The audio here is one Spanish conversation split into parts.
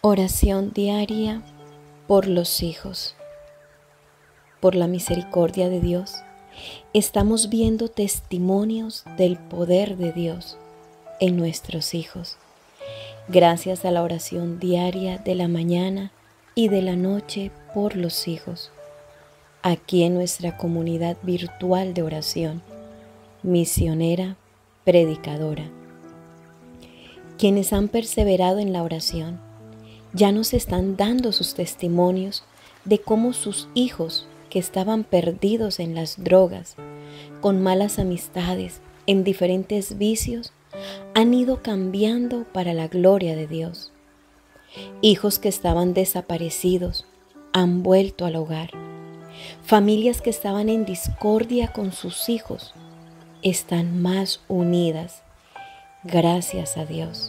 Oración diaria por los hijos. Por la misericordia de Dios, estamos viendo testimonios del poder de Dios en nuestros hijos. Gracias a la oración diaria de la mañana y de la noche por los hijos. Aquí en nuestra comunidad virtual de oración, misionera, predicadora. Quienes han perseverado en la oración ya nos están dando sus testimonios de cómo sus hijos que estaban perdidos en las drogas, con malas amistades, en diferentes vicios, han ido cambiando para la gloria de Dios. Hijos que estaban desaparecidos han vuelto al hogar. Familias que estaban en discordia con sus hijos están más unidas. Gracias a Dios.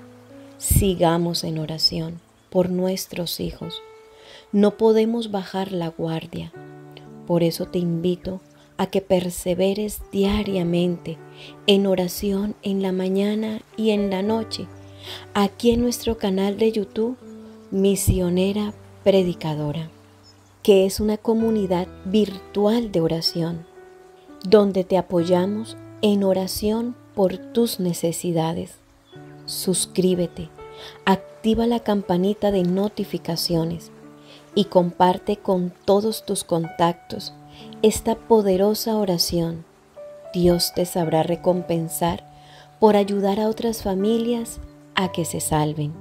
Sigamos en oración por nuestros hijos. No podemos bajar la guardia. Por eso te invito a que perseveres diariamente en oración en la mañana y en la noche, aquí en nuestro canal de YouTube, Misionera Predicadora, que es una comunidad virtual de oración, donde te apoyamos en oración por tus necesidades. Suscríbete, activa la campanita de notificaciones y comparte con todos tus contactos esta poderosa oración. Dios te sabrá recompensar por ayudar a otras familias a que se salven.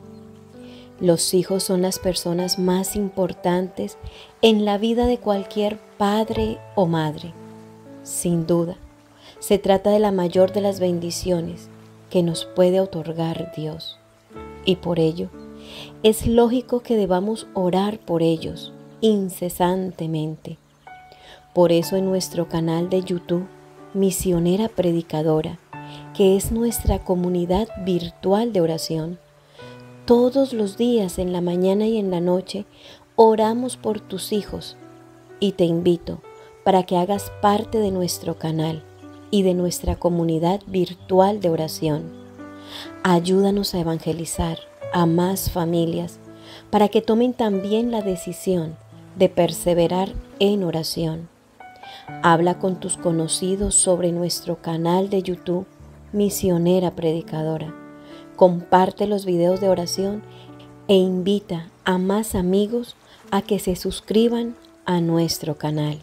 Los hijos son las personas más importantes en la vida de cualquier padre o madre. Sin duda, se trata de la mayor de las bendiciones que nos puede otorgar Dios. Y por ello, es lógico que debamos orar por ellos incesantemente. Por eso en nuestro canal de YouTube, Misionera Predicadora, que es nuestra comunidad virtual de oración, todos los días en la mañana y en la noche oramos por tus hijos y te invito para que hagas parte de nuestro canal y de nuestra comunidad virtual de oración. Ayúdanos a evangelizar a más familias para que tomen también la decisión de perseverar en oración. Habla con tus conocidos sobre nuestro canal de YouTube, Misionera Predicadora. Comparte los videos de oración e invita a más amigos a que se suscriban a nuestro canal.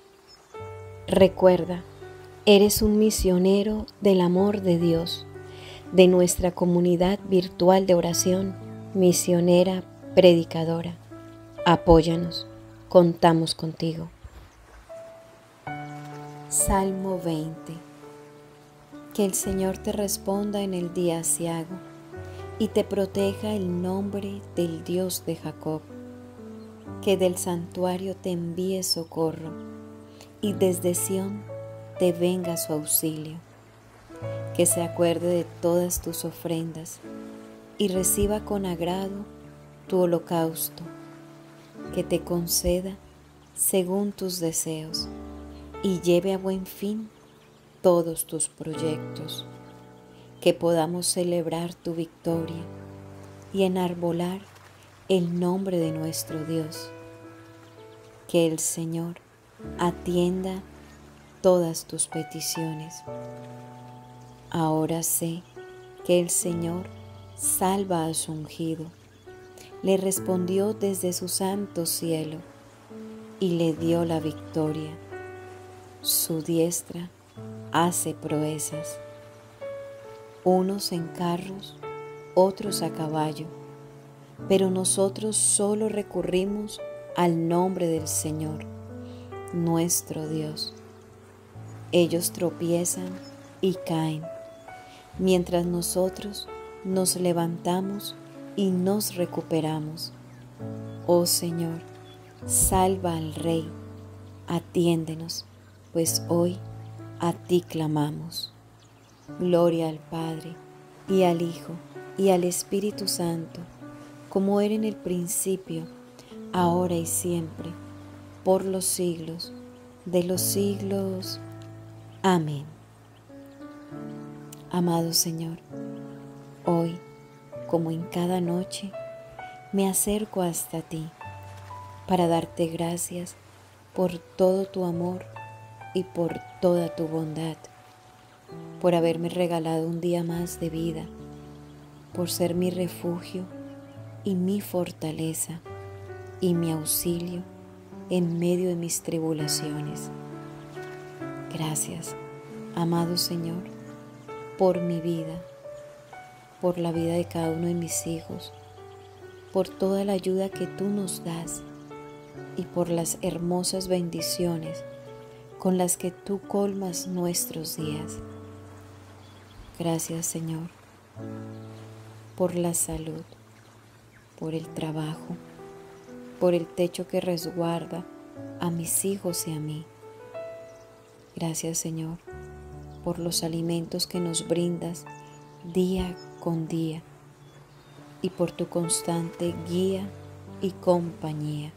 Recuerda, eres un misionero del amor de Dios, de nuestra comunidad virtual de oración, Misionera Predicadora. Apóyanos, contamos contigo. Salmo 20. Que el Señor te responda en el día aciago y te proteja el nombre del Dios de Jacob. Que del santuario te envíe socorro y desde Sión te venga su auxilio. Que se acuerde de todas tus ofrendas y reciba con agrado tu holocausto. Que te conceda según tus deseos y lleve a buen fin todos tus proyectos. Que podamos celebrar tu victoria y enarbolar el nombre de nuestro Dios. Que el Señor atienda todas tus peticiones. Ahora sé que el Señor salva a su ungido. Le respondió desde su santo cielo y le dio la victoria. Su diestra hace proezas. Unos en carros, otros a caballo, pero nosotros solo recurrimos al nombre del Señor, nuestro Dios. Ellos tropiezan y caen, mientras nosotros nos levantamos y nos recuperamos. Oh Señor, salva al Rey, atiéndenos, pues hoy a ti clamamos. Gloria al Padre, y al Hijo, y al Espíritu Santo, como era en el principio, ahora y siempre, por los siglos de los siglos. Amén. Amado Señor, hoy, como en cada noche, me acerco hasta ti para darte gracias por todo tu amor y por toda tu bondad, por haberme regalado un día más de vida, por ser mi refugio y mi fortaleza y mi auxilio en medio de mis tribulaciones. Gracias, amado Señor, por mi vida, por la vida de cada uno de mis hijos, por toda la ayuda que tú nos das y por las hermosas bendiciones con las que tú colmas nuestros días. Gracias, Señor, por la salud, por el trabajo, por el techo que resguarda a mis hijos y a mí. Gracias, Señor, por los alimentos que nos brindas día con día y por tu constante guía y compañía.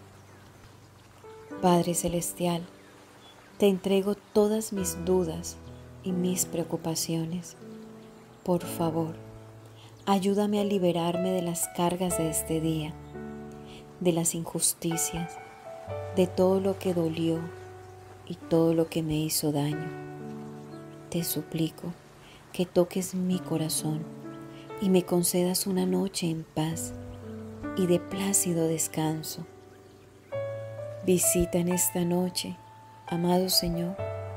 Padre Celestial, te entrego todas mis dudas y mis preocupaciones. Por favor, ayúdame a liberarme de las cargas de este día, de las injusticias, de todo lo que dolió y todo lo que me hizo daño. Te suplico que toques mi corazón y me concedas una noche en paz y de plácido descanso. Visita en esta noche, amado Señor,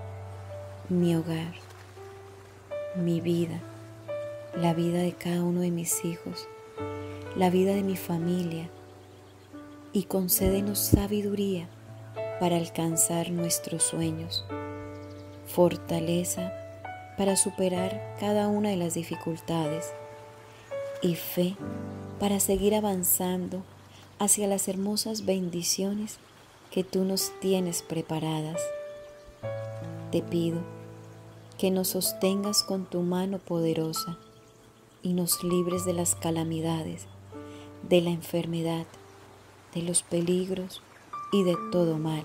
mi hogar, mi vida, la vida de cada uno de mis hijos, la vida de mi familia, y concédenos sabiduría para alcanzar nuestros sueños, fortaleza para superar cada una de las dificultades y fe para seguir avanzando hacia las hermosas bendiciones que tú nos tienes preparadas. Te pido que nos sostengas con tu mano poderosa y nos libres de las calamidades, de la enfermedad, de los peligros y de todo mal.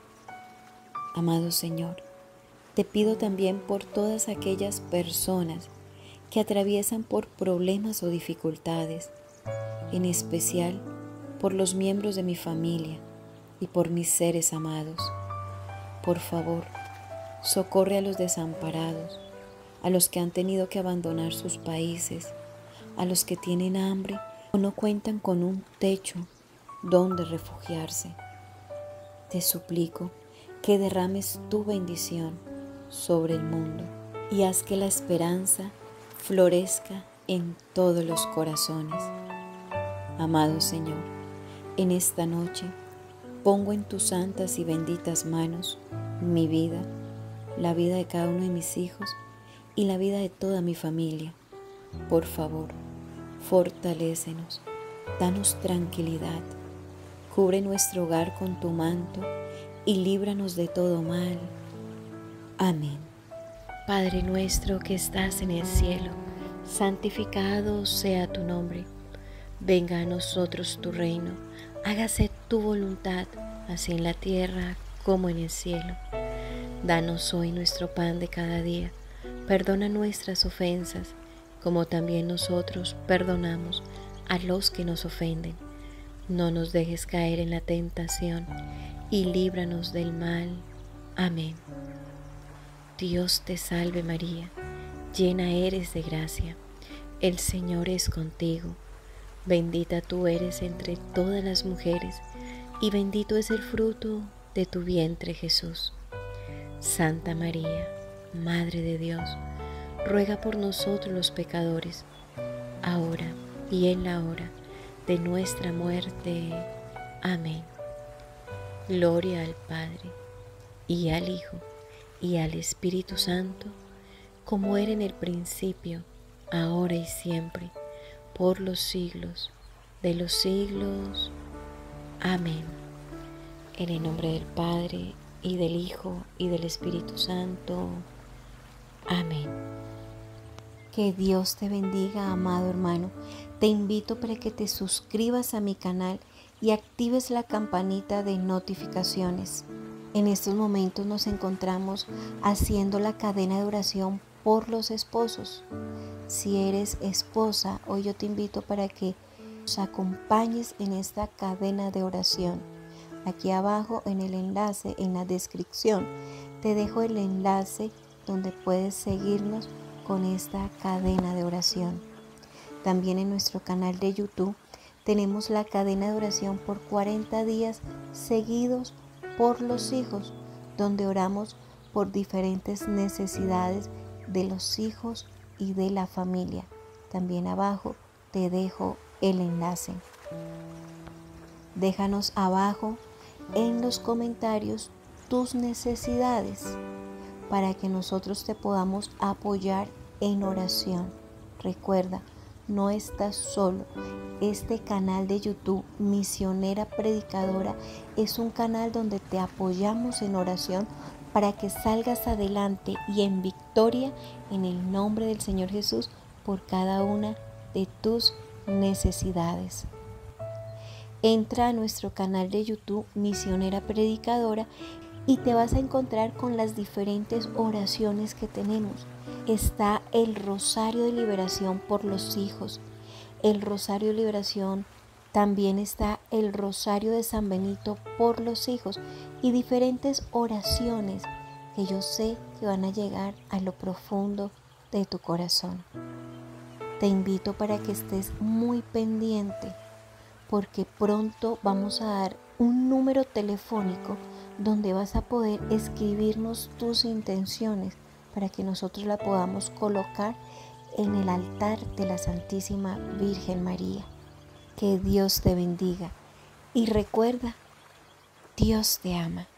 Amado Señor, te pido también por todas aquellas personas que atraviesan por problemas o dificultades, en especial por los miembros de mi familia y por mis seres amados. Por favor, socorre a los desamparados, a los que han tenido que abandonar sus países, a los que tienen hambre o no cuentan con un techo donde refugiarse. Te suplico que derrames tu bendición sobre el mundo y haz que la esperanza florezca en todos los corazones. Amado Señor, en esta noche pongo en tus santas y benditas manos mi vida, la vida de cada uno de mis hijos y la vida de toda mi familia. Por favor, fortalécenos, danos tranquilidad, cubre nuestro hogar con tu manto y líbranos de todo mal. Amén. Padre nuestro que estás en el cielo, santificado sea tu nombre. Venga a nosotros tu reino, hágase tu voluntad, así en la tierra como en el cielo. Danos hoy nuestro pan de cada día. Perdona nuestras ofensas, como también nosotros perdonamos a los que nos ofenden. No nos dejes caer en la tentación y líbranos del mal. Amén. Dios te salve María, llena eres de gracia. El Señor es contigo. Bendita tú eres entre todas las mujeres, y bendito es el fruto de tu vientre Jesús. Santa María, Madre de Dios, ruega por nosotros los pecadores, ahora y en la hora de nuestra muerte. Amén. Gloria al Padre, y al Hijo, y al Espíritu Santo, como era en el principio, ahora y siempre, por los siglos de los siglos. Amén. En el nombre del Padre, y del Hijo, y del Espíritu Santo. Amén. Que Dios te bendiga, amado hermano. Te invito para que te suscribas a mi canal y actives la campanita de notificaciones. En estos momentos nos encontramos haciendo la cadena de oración por los esposos. Si eres esposa, hoy yo te invito para que nos acompañes en esta cadena de oración. Aquí abajo en el enlace, en la descripción, te dejo el enlace donde puedes seguirnos con esta cadena de oración. También en nuestro canal de YouTube tenemos la cadena de oración por 40 días seguidos por los hijos, donde oramos por diferentes necesidades de los hijos y de la familia. También abajo te dejo el enlace. Déjanos abajo en los comentarios tus necesidades para que nosotros te podamos apoyar en oración. Recuerda, no estás solo. Este canal de YouTube, Misionera Predicadora, es un canal donde te apoyamos en oración para que salgas adelante y en victoria en el nombre del Señor Jesús por cada una de tus necesidades. Entra a nuestro canal de YouTube Misionera Predicadora y te vas a encontrar con las diferentes oraciones que tenemos. Está el Rosario de Liberación por los hijos, el Rosario de Liberación, también está el Rosario de San Benito por los hijos y diferentes oraciones que yo sé que van a llegar a lo profundo de tu corazón. Te invito para que estés muy pendiente porque pronto vamos a dar un número telefónico donde vas a poder escribirnos tus intenciones para que nosotros la podamos colocar en el altar de la Santísima Virgen María. Que Dios te bendiga y recuerda, Dios te ama.